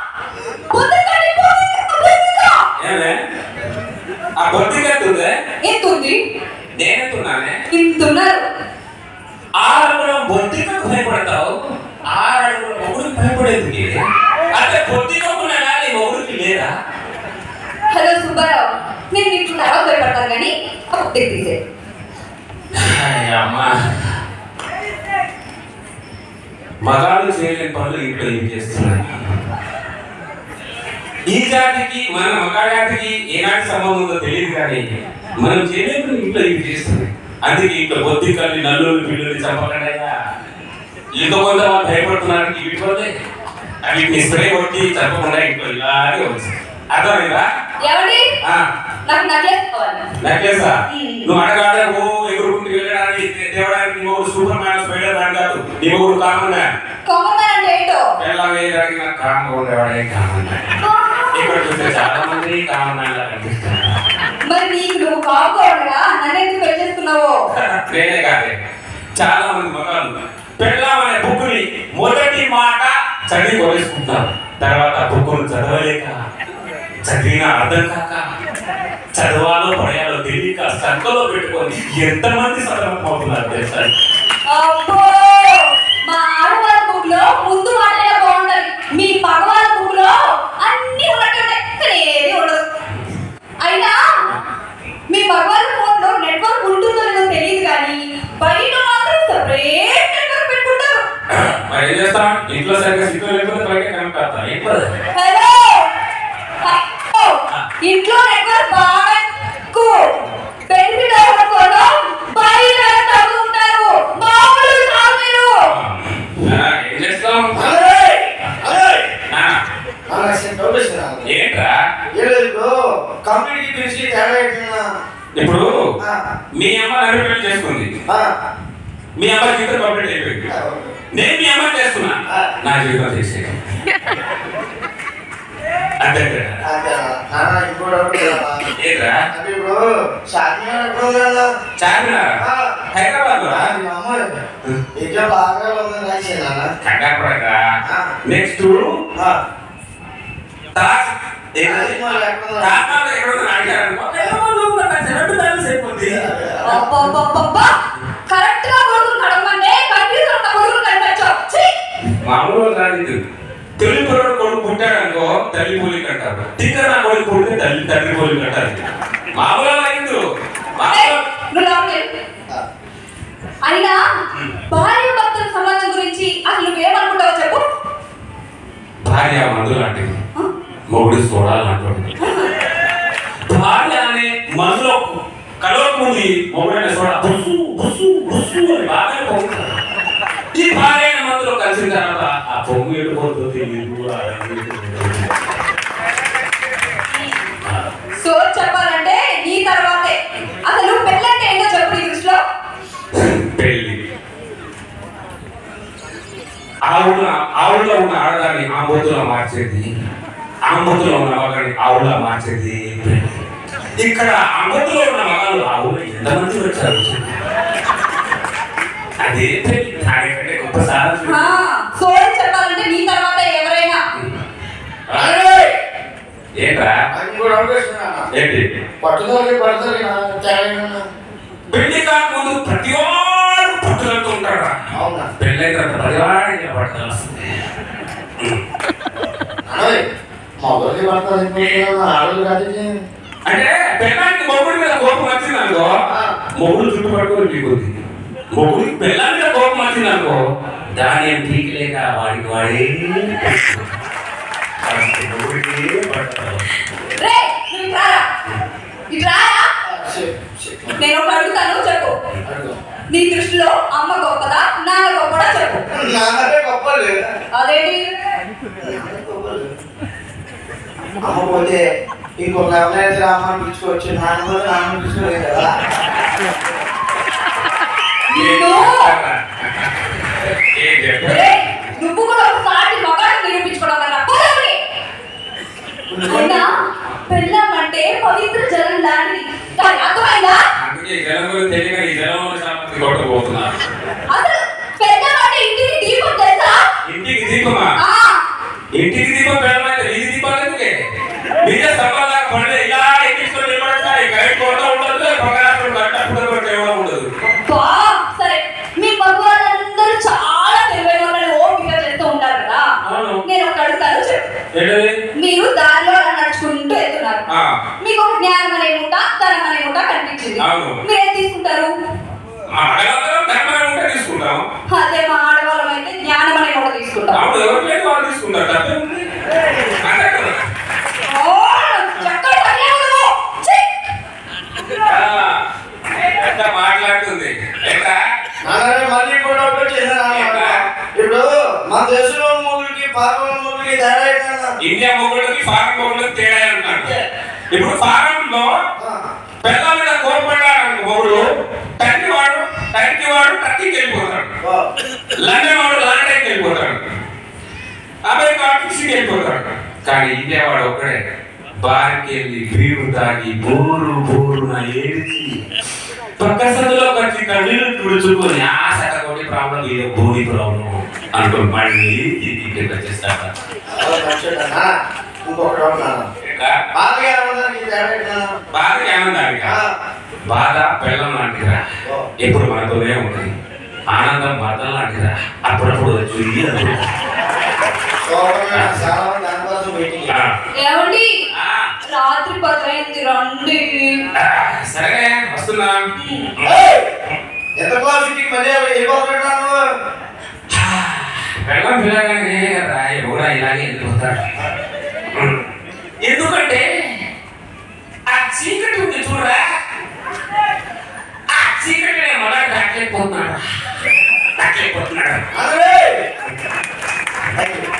ఏమే ఆ బొత్తిక ఎత్తుంది నేనెత్తున్నానే ఇంతున్నారు 6 అడుగుల బొత్తికకు భయపడతావు 6 అడుగుల మొగుడికి భయపడేది అంటే బొత్తికకున్న నీ మొగుడికి లేదా? హలో సుబ్బారావు, నేను నీకు తర్వాత భయపడతాను కానీ తీసే అమ్మా మగాళ్ళు చేయలేని పనులు ఇంట్లో ఏం చేస్తున్నాయి? ఈ జాతికి మన మగా జాతికి ఏనాటి సంబంధం ఉందో తెలియదు కానీ మనం చేయలేని ఇంట్లో ఇవి చేస్తుంది. అందుకే ఇంట్లో బొద్దికల్ని నల్లుని పిల్లల్ని చంపకండియా. ఇంకో కొంత భయపడుతున్నానికి వీటిపోతే వీటిని స్ప్రే కొట్టి చంపకుండా ఇంట్లో ఇలాగే వచ్చి అర్థమైందా? నెక్లెసా? నువ్వు అడగాడే ఓ ఎగురుకుంటూ వెళ్ళడానికి తేవడానికి నీ మొగుడు సూపర్ మ్యాన్ స్పైడర్ మ్యాన్ కాదు, నీ మొగుడు కామన్ మ్యాన్. ఎలా వేయడానికి నాకు కామన్ ఉండేవాడే కామన్ మ్యాన్. ఇక్కడ చూస్తే చాలా మంది కామన్ మ్యాన్ లా కనిపిస్తున్నారు. నేనే కాదే చాలా మంది మగాళ్ళు పెళ్ళామనే బుక్కుని మొదటి మాట చదివి కొనేసుకుంటారు. తర్వాత బుక్కును చదవలేక చదివిన అర్థం కాక చదవాలో పడయాలో తెలియక సంకలో పెట్టుకొని ఎంతమంది సతమతం అవుతున్నారు తెలుసా? మా ఆడవాళ్ళ బుక్లో ముందు మాటలే బాగుంటది, మీ మగవాళ్ళ బుక్లో అన్ని ఉన్నట్టుంటాయి ఉండదు. అయినా మీ మగవాళ్ళ ఫోన్లో నెట్వర్క్ ఉంటుందో లేదో తెలియదు కానీ బయట మాత్రం సెపరేట్ నెట్వర్క్ పెట్టుకుంటారు. మరి ఏం చేస్తాం? ఇంట్లో సరిగ్గా సిగ్నల్ లేకపోతే బయట కనెక్ట్ అవుతా. హలో, ఇంట్లో నెట్వర్క్ బాగా బెనిఫిట్ అవ్వకుండా బయట తగ్గుతుంటారు. మామూలు కాదు. ఏం చేస్తాం? ఏంట్రా ఇప్పుడు మీ అమ్మ నన్ను పెళ్లి చేసుకుంది, మీ అమ్మ జీవితం కంప్లీట్ అయిపోయింది. నేను మీ అమ్మ చేసుకున్నా, నా జీవితం చేసే అంతే. చార్మినార్ హైదరాబాద్ నెక్స్ట్ మామూలు రాదు. తొలి పొరడు కొడుకు పుట్టాడు అనుకో తల్లి పోలిక అంటారు, తింగర నా కొడుకు పుడితే తండ్రి పోలిక అంటారు. మామూలు అయింది. అయినా భార్య భర్తల సంబంధం గురించి అసలు నువ్వేమనుకుంటావో చెప్పు. భార్య మందు లాంటిది, మొగుడు చూడాలంటుంది. భార్య అనే మందులో కలవకముంది మొగుడైన సోడా బుస్సు బుస్సు బుస్సు అని బాగా పొంగుతారు. ఈ భార్య అయిన మందులో కలిసిన తర్వాత ఆ పొంగు ఎడిపోతుంది. సో చెప్పాలంటే నీ తర్వాతే అసలు పెళ్ళంటే ఏంటో చెప్పు. నీ దృష్టిలో పెళ్ళి ఆవుల్లో ఉన్న ఆడదాన్ని ఆంబోతులా మార్చేది, ఆంబోతులో ఉన్న మగాన్ని ఆవులా మార్చేది. ఇక్కడ ఆంబోతులో ఉన్న మగాళ్ళు ఆవులు ఎంతమంది వచ్చారు? అదే పెళ్ళి. దానికంటే గొప్ప సాధన. సో చెప్పాలంటే నీ తర్వాత ఎవరైనా ఏంట్రా ఏంటి పెళ్లి కాకముందు ప్రతి వాడు పట్టుదలతో ఉంటాడు. పెళ్ళైన తర్వాత ప్రతివాడికి పట్టుదల వస్తుంది. అంటే పెళ్ళానికి మొగుడి మీద కోపం వచ్చింది అనుకో, మొగుడు చుట్టుపట్టుకొని పీకుద్ది. మొగుడికి పెళ్ళ మీద కోపం వచ్చింది అనుకో, దాని ఏం పీకలేక వాడికి వాడే నేను ఒక అడుగుతాను, చెప్పు. నీ దృష్టిలో అమ్మ గొప్పదా నాన్న గొప్పదా చెప్పు. అదేంటి? అమ్మ పోతే ఇంకొక అమ్మ పిలుచుకోవచ్చు, నాన్న కూడా నాన్న పిలుచుకోలేదు కదా. నువ్వు కూడా ఒకసారి మగాడు నిరూపించుకోవడం పెళ్ళం అంటే పవిత్ర జలం లాంటిది. అర్థమైందా? అసలు పెళ్ళం అంటే ఇంటికి దీపం తెలుసా? ఇంటికి దీపమా? ఇంటికి దీపం పెళ్ళమైతే వీధి దీపాలు ఎందుకే మీరే స్తంభాలాగా పడలే ఇలా ఎక్కించుకొని నిలబడతాయి కరెక్ట్ కొడతా ఉండదు పక్కన కట్టకుండా కేవలం ఉండదు. సరే మీ మగవాళ్ళందరూ చాలా తెలివైన వాళ్ళని ఓపిక చేస్తూ ఉంటారు కదా. నేను ఒకటి అడుగుతాను చెప్పు. మీరు దారిలో అలా నడుచుకుంటూ వెళ్తున్నారు. మీకు ఒక జ్ఞానం అనే ముఠ ధనం అనే ముఠ కనిపించింది. మీరేం తీసుకుంటారు? అదే మా ఆడవాళ్ళం అయితే జ్ఞానం అనే ముఠ తీసుకుంటాం. మాట్లాడుతుంది మళ్ళీ కూడా ఇప్పుడు మన దేశంలో మొగుడికి ఫారెన్ మొగుడికి తేడా ఇండియా మొగుడికి ఫారెన్ మొగుడికి తేడా అన్నాడు. ఇప్పుడు ఫారెన్ లో పిల్ల మీద కోల్పడ్డాడు మొగుడు టర్కీ వాడు టర్కీకి వెళ్ళిపోతాడు, లండన్ వాడు లండన్కి వెళ్ళిపోతాడు, అమెరికా ఫిషింగ్కి వెళ్ళిపోతాడు. కానీ ఇండియా వాడు ఒక్కడే బార్కి వెళ్ళి బీరు తాగి బోరున ఏడిచి పక్క సందులో వచ్చి కన్నీళ్ళు తుడుచుకొని ఆ సగటి ప్రాబ్లం ఏదో బోడి ప్రాబ్లం అనుకుని మళ్ళీ ఇంటికి వచ్చేస్తాడు. బాధ పెళ్ళం లాంటిరా, ఎప్పుడు మనతోనే ఉంటుంది. ఆనందం భర్తలు లాంటిరా, అప్పుడప్పుడు వచ్చి ఏమండి రాత్రి 10 అయింది రండి. సరే వస్తున్నా. ఎంత క్లాస్కి మళ్ళీ పెళ్ళం పిల్లగానే కదా ఎవడా ఇలాగే వెళ్ళిపోతాడు. ఎందుకంటే ఆ చీకటి ఉంది చూడరా, ఆ చీకటి మన రాట్లేకపోతున్నాడు.